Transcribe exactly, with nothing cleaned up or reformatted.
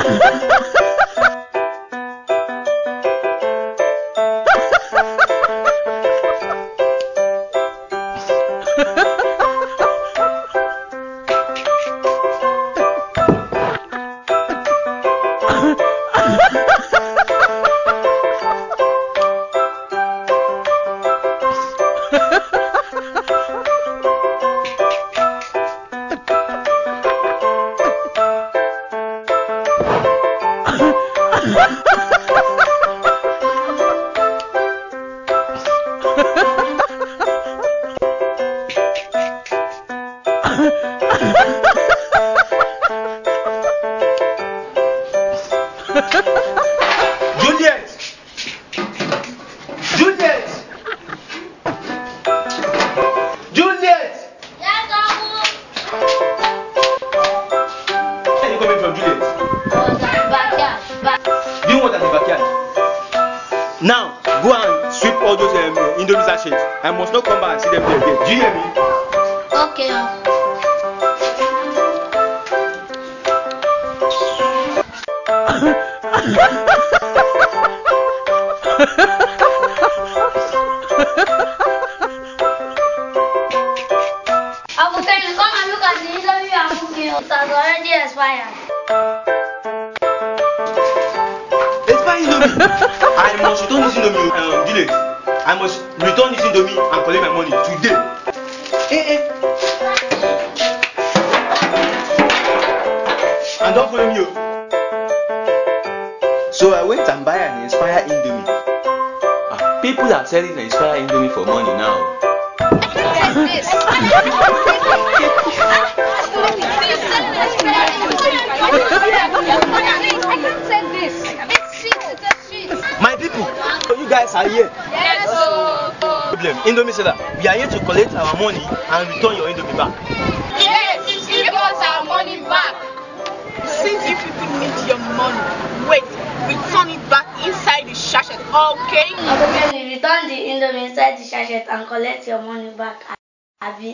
Juliet! Juliet! Juliet! Yes, Uncle. Where are you coming from, Juliet? I was at the backyard. Back. Doing what at the backyard? Now, go and sweep all those um, Indomie sachets. I must not come back and see them there again. Do you hear me? Okay, Uncle. Uncle, can you come and look at the Indomie I'm cooking? It has already expired. Expired Indomie. I must return this Indomie, um, Juliet. I must return this Indomie and collect my money today. Eh, eh. And don't follow me. Oh. So I went and buy an expired Indomie. Ah, people are selling the expired Indomie for money now. My people, so you guys are here. Yes, sir. Problem. Indomie seller, we are here to collect our money and return your Indomie back. Yes, give us our money back. Since you people need your money, wait, return it back inside the sachet, okay? Uncle, can you return the Indomie inside the sachet and collect your money back, Abi?